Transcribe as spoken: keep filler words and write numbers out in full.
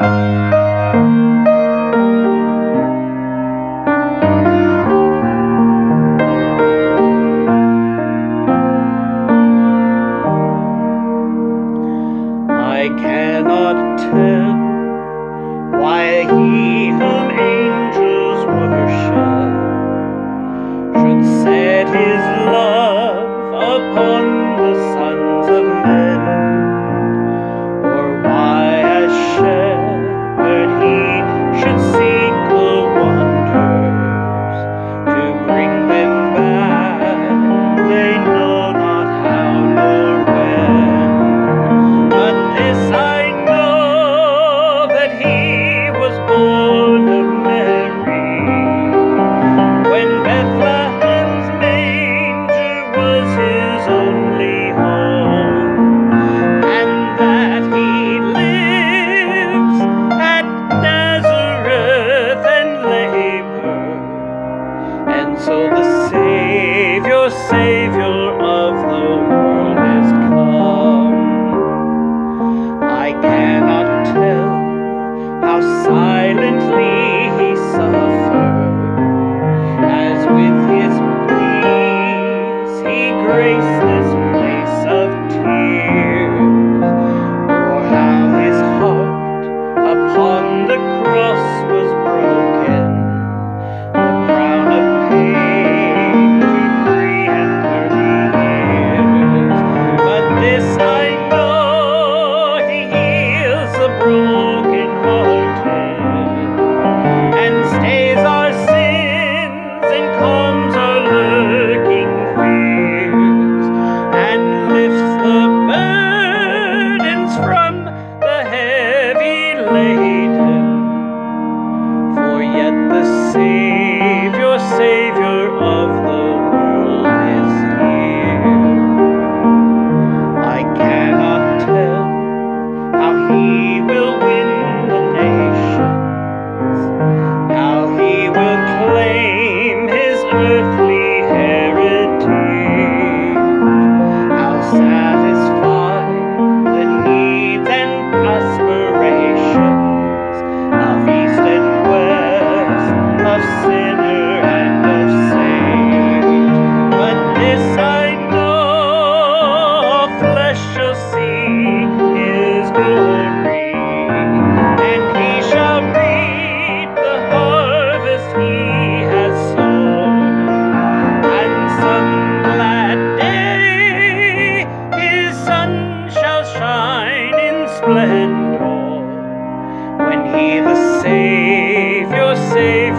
I cannot tell why he whom angels worship should set his love upon the sons of men, or why as shepherd he should seek the wanderers to bring them back, they know not how nor when. But this I know, that he was born of Mary, when Bethlehem's manger was his only home, and that he lives at Nazareth and labored, and so the Savior, Savior of the world is come. I cannot tell how silently he suffered, as with his peace he graced this place of tears, or how his heart upon the cross was broken, the crown of pain to three and thirty years. But this I know, he heals the broken-hearted, and stays our sins and calms our lurking fears, and lifts the burdens from the heavy laden. For yet the Savior, Savior of the world is here. I cannot tell how he will win the nations, how he will claim his earthly heritage, how satisfy the needs and aspirations of east and west, of sinner and of sage. But this I know, all flesh shall see his glory, and he shall reap the harvest he has sown, and some glad day his sun shall shine in splendor, when he, the Savior, Savior